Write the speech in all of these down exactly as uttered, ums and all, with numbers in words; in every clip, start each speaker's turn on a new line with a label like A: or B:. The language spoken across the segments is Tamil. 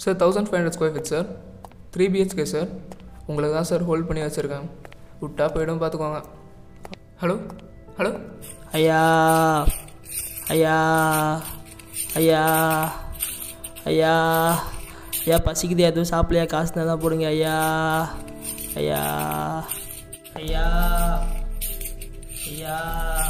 A: Sir thousand five hundred square feet sir, three BHK sir. உங்களுக்கு தான் சார் ஹோல்ட் பண்ணி வச்சுருக்கேன், விட்டா போய்டும் பார்த்துக்கோங்க. ஹலோ ஹலோ
B: ஐயா ஐயா ஐயா ஐயா ஐயா பசிக்குது, எதுவும் சாப்பிடலையா? காசு தான் போடுங்க ஐயா. ஐயா ஐயா ஐயா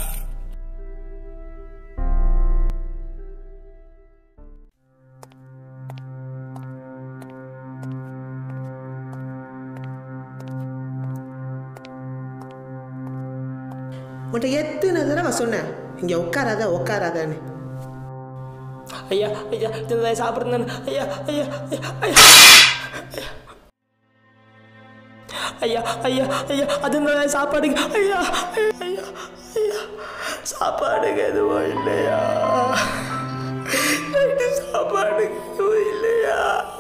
C: உன்ட்ட எத்தனை தடவை சொன்னேன் இங்கே உட்காராத உட்காராதான்னு.
B: ஐயா ஐயா இதுதான் சாப்பிட்றேன். ஐயா ஐயா ஐயா ஐயா ஐயா ஐயா அதுதான் சாப்பாடுங்க. ஐயா ஐயா ஐயா சாப்பாடுங்க எதுவும் இல்லையா? சாப்பாடுங்க எதுவும் இல்லையா?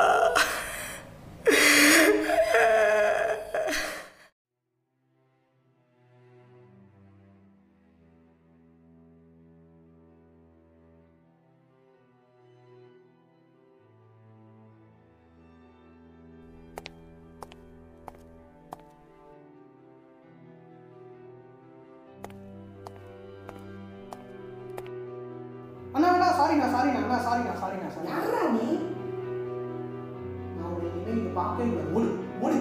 D: அண்ணா அண்ணா சாரிண்ணா சாரிண்ணா அண்ணா சாரிண்ணா சாரிண்ணா சாரி.
C: யாரா நீ?
D: நான் உங்களை இனிமேல் இங்கே பார்க்கவே இல்லை. மூடு மூடு.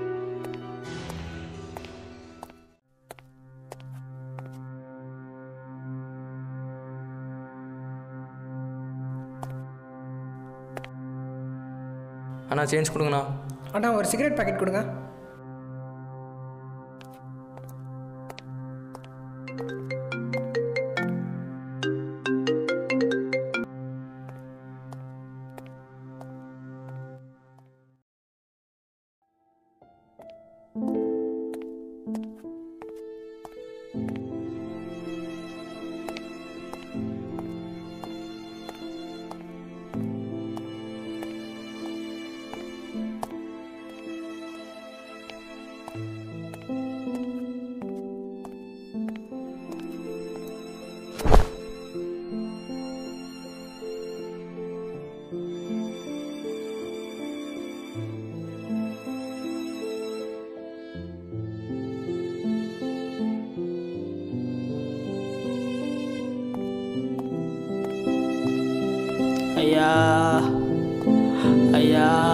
A: அண்ணா சேஞ்ச் கொடுங்கண்ணா.
D: அண்ணா ஒரு சிகரெட் பாக்கெட் கொடுங்க.
B: ஐயா ஐயா